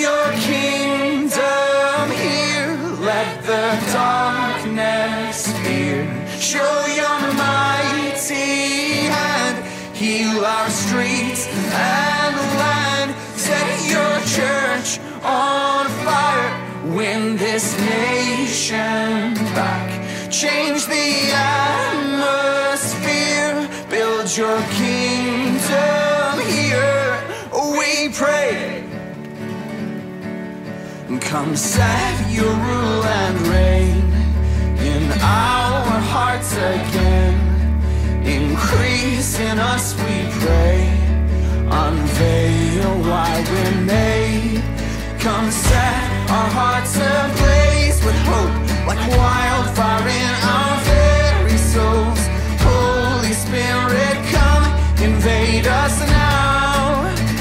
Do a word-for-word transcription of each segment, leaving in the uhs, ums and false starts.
your kingdom here. Let the darkness fear. Show your mighty hand. Heal our streets and land. Set your church on fire. Win this nation back. Change the atmosphere. Build your kingdom here. We pray. Come set your rule and reign in our hearts again. Increase in us, we pray. Unveil why we're made. Come set our hearts ablaze with hope, like wildfire in our very souls. Holy Spirit, come invade us now.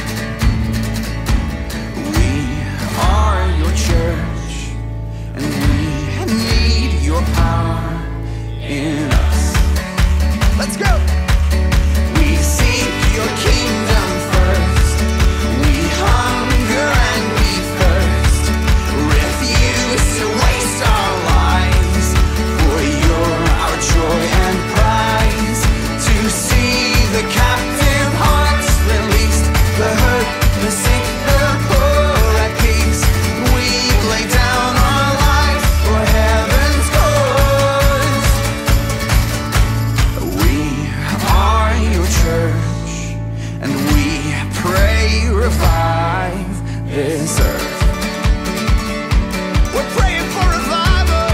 We are your church, and we need your power in us. Let's go! We seek your kingdom first. We hunger and we thirst. Refuse to waste our lives, for you're our joy and prize. To see the captive hearts released, the hurt, the sick, the poor at peace. We lay down our lives for heaven's cause. We are your church, and we pray revive this earth. We're praying for revival.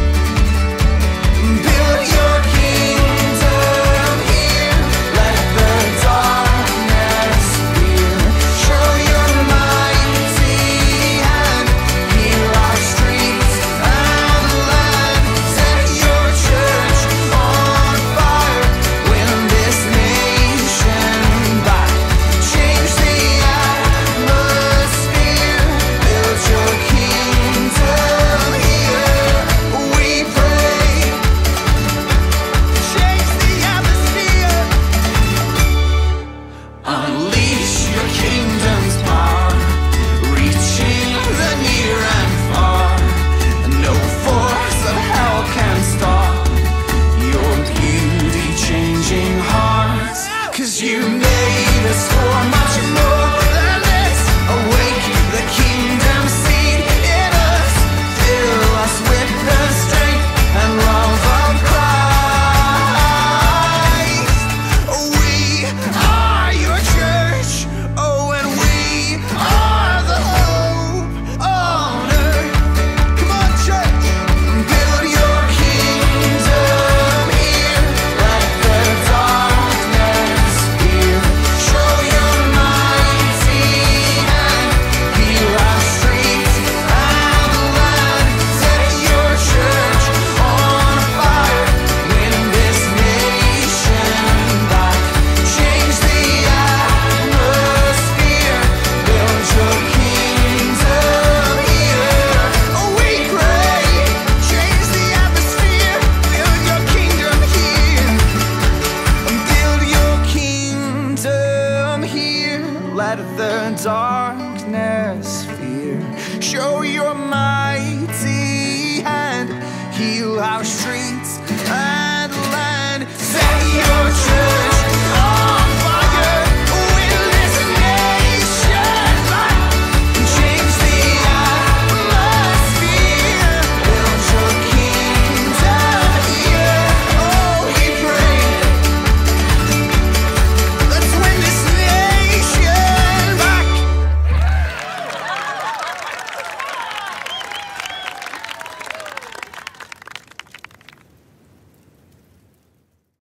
Build your kingdom here. Let the darkness fear. Show your mighty hand. Heal our streets and land. Set your church on fire. Win this nation back. Change the atmosphere. Build your kingdom here. We pray. Change the atmosphere. Unleash your kingdom's power, reaching the near and far. No force of hell can stop your beauty changing hearts. 'Cause you made us for much more than this. Awake the kingdom seed in us. Fill us with the strength and love of Christ. We are your church, oh, and we are the hope on earth. Come on, church, build your kingdom here. Let the darkness fear. Show your mighty hand. Heal our streets and land. Set your church on fire. Win this nation back. Change the atmosphere. Build your kingdom here. We pray. Change the atmosphere. Build your kingdom here. Build your kingdom here. Let the darkness